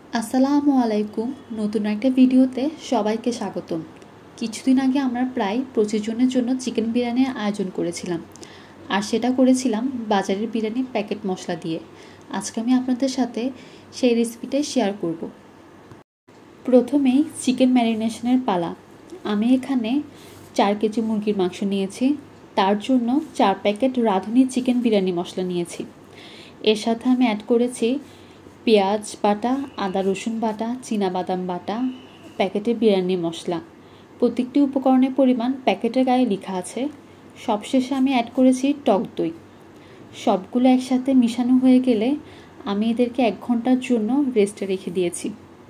আসসালামু আলাইকুম। নতুন একটা ভিডিওতে সবাইকে স্বাগতম। কিছুদিন আগে আমরা প্রায় 25 জনের জন্য চিকেন বিরিয়ানির আয়োজন করেছিলাম, আর সেটা করেছিলাম বাজারের বিরিয়ানি প্যাকেট মশলা দিয়ে। আজকে আমি আপনাদের সাথে সেই রেসিপিটাই শেয়ার করব। প্রথমেই চিকেন ম্যারিনেশনের পালা। আমি এখানে 4 কেজি মুরগির মাংস নিয়েছি। তার জন্য 4 প্যাকেট রাঁধুনি চিকেন বিরিয়ানি মশলা নিয়েছি। এর সাথে আমি অ্যাড করেছি পেঁয়াজ বাটা, আদা রসুন বাটা, চীনাবাদাম বাটা, প্যাকেটের বিরিয়ানি মশলা। প্রত্যেকটি উপকরণের পরিমাণ প্যাকেটের গায়ে লেখা আছে। সবশেষে আমি অ্যাড করেছি টক দই। সবগুলো একসাথে মিশানো হয়ে গেলে আমি এদেরকে 1 ঘন্টার জন্য রেস্টে রেখে দিয়েছি।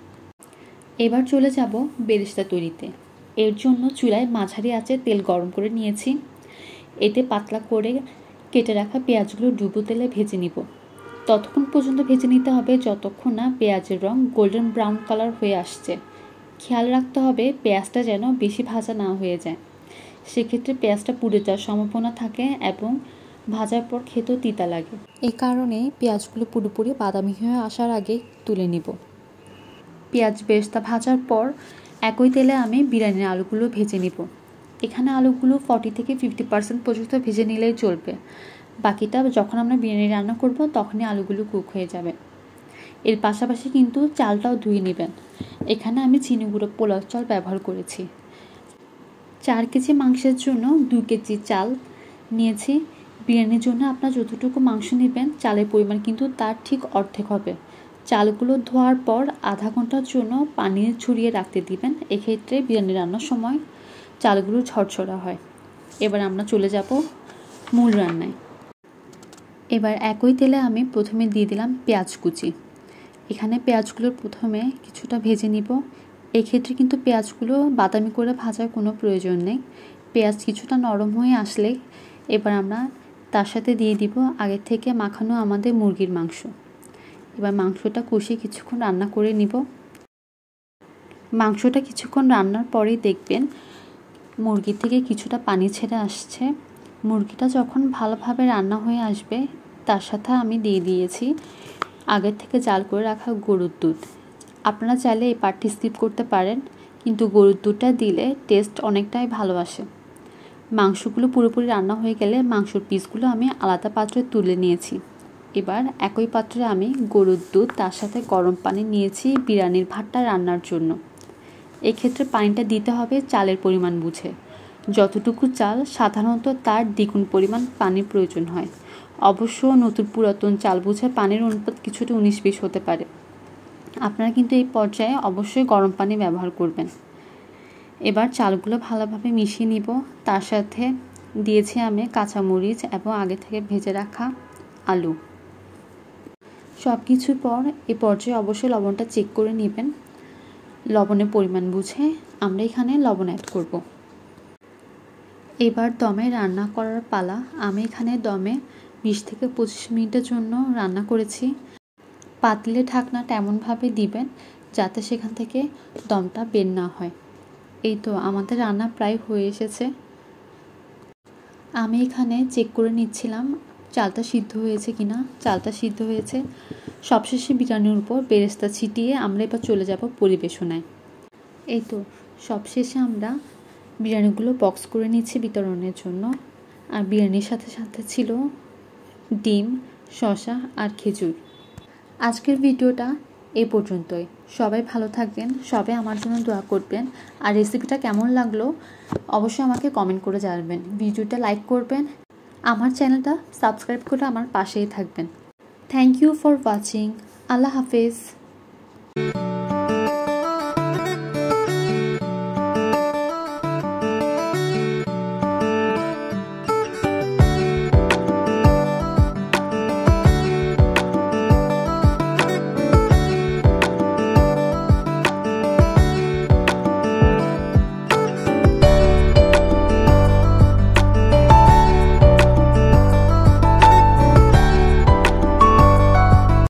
এবার চলে যাব বেরেস্তা তৈরিতে। এর জন্য চুলায় মাঝারি আঁচে তেল গরম করে নিয়েছি। এতে পাতলা করে কেটে রাখা পেঁয়াজগুলো ডুবো তেলে ভেজে নিব। ততক্ষণ পর্যন্ত ভেজে নিতে হবে যতক্ষণ না পেঁয়াজের রং গোল্ডেন ব্রাউন কালার হয়ে আসছে। খেয়াল রাখতে হবে পেঁয়াজটা যেন বেশি ভাজা না হয়ে যায়, সেক্ষেত্রে পেঁয়াজটা পুড়ে যাওয়ার সম্ভাবনা থাকে এবং ভাজার পর খেতেও তিতা লাগে। এই কারণে পেঁয়াজগুলো পুরোপুরি বাদামি হয়ে আসার আগে তুলে নিব। পেঁয়াজ বেরেস্তা ভাজার পর একই তেলে আমি বিরিয়ানির আলুগুলো ভেজে নিব। এখানে আলুগুলো 40 থেকে 50% পর্যন্ত ভেজে নিলেই চলবে। বাকিটা যখন আমরা বিরিয়ানি রান্না করব তখনই আলুগুলো কুক হয়ে যাবে। এর পাশাপাশি কিন্তু চালটাও ধুয়ে নেবেন। এখানে আমি চিনি গুঁড়ো পোলাও চাল ব্যবহার করেছি। 4 কেজি মাংসের জন্য 2 কেজি চাল নিয়েছি। বিরিয়ানির জন্য আপনারা যতটুকু মাংস নেবেন চালের পরিমাণ কিন্তু তার ঠিক অর্ধেক হবে। চালগুলো ধোয়ার পর আধা ঘন্টার জন্য পানি ছড়িয়ে রাখতে দিবেন। এক্ষেত্রে বিরিয়ানি রান্নার সময় চালগুলো ঝরঝরা হয়। এবার আমরা চলে যাব মূল রান্নায়। এবার একই তেলে আমি প্রথমে দিয়ে দিলাম পেঁয়াজ কুচি। এখানে পেঁয়াজগুলো প্রথমে কিছুটা ভেজে নিব। এক্ষেত্রে কিন্তু পেঁয়াজগুলো বাদামি করে ভাজার কোনো প্রয়োজন নেই। পেঁয়াজ কিছুটা নরম হয়ে আসলে এবার আমরা তার সাথে দিয়ে দিব আগে থেকে মাখানো আমাদের মুরগির মাংস। এবার মাংসটা কষিয়ে কিছুক্ষণ রান্না করে নিব। মাংসটা কিছুক্ষণ রান্নার পরেই দেখবেন মুরগি থেকে কিছুটা পানি ছেড়ে আসছে। মুরগিটা যখন ভালোভাবে রান্না হয়ে আসবে তার সাথে আমি দিয়ে দিয়েছি আগের থেকে জাল করে রাখা গরুর দুধ। আপনারা চাইলে এই পার্টটি স্কিপ করতে পারেন, কিন্তু গরুর দুধটা দিলে টেস্ট অনেকটাই ভালো আসে। মাংসগুলো পুরোপুরি রান্না হয়ে গেলে মাংসর পিসগুলো আমি আলাদা পাত্রে তুলে নিয়েছি। এবার একই পাত্রে আমি গরুর দুধ তার সাথে গরম পানি নিয়েছি বিরিয়ানির ভাতটা রান্নার জন্য। এক্ষেত্রে পানিটা দিতে হবে চালের পরিমাণ বুঝে। যতটুকু চাল সাধারণত তার দ্বিগুণ পরিমাণ পানির প্রয়োজন হয়। অবশ্য নতুন পুরাতন চাল বুঝে পানির অনুপাত কিছুটা 19-20 হতে পারে। আপনারা কিন্তু এই পর্যায়ে অবশ্যই গরম পানি ব্যবহার করবেন। এবার চালগুলো ভালোভাবে মিশিয়ে নিব। তার সাথে দিয়েছি আমি কাঁচামরিচ এবং আগে থেকে ভেজে রাখা আলু। সব কিছুর পর এই পর্যায়ে অবশ্যই লবণটা চেক করে নেবেন। লবণের পরিমাণ বুঝে আমরা এখানে লবণ অ্যাড করব। এবার দমে রান্না করার পালা। আমি এখানে দমে 20 থেকে 25 মিনিটের জন্য রান্না করেছি। পাতিলে ঢাকনাটা এমনভাবে দিবেন যাতে সেখান থেকে দমটা বের না হয়। এই তো আমাদের রান্না প্রায় হয়ে এসেছে। আমি এখানে চেক করে নিচ্ছিলাম চালটা সিদ্ধ হয়েছে কিনা। চালটা সিদ্ধ হয়েছে। সবশেষে বিরিয়ানির উপর বেরেস্তা ছিটিয়ে আমরা এবার চলে যাব পরিবেশনায়। এই তো সবশেষে আমরা বিরিয়ানিগুলো বক্স করে নিচ্ছি বিতরণের জন্য। আর বিরিয়ানির সাথে সাথে ছিল ডিম, শসা আর খেজুর। আজকের ভিডিওটা এ পর্যন্তই। সবাই ভালো থাকবেন, সবাই আমার জন্য দোয়া করবেন। আর রেসিপিটা কেমন লাগলো অবশ্যই আমাকে কমেন্ট করে জানাবেন। ভিডিওটা লাইক করবেন, আমার চ্যানেলটা সাবস্ক্রাইব করে আমার পাশেই থাকবেন। Thank you for watching. আল্লাহ হাফেজ।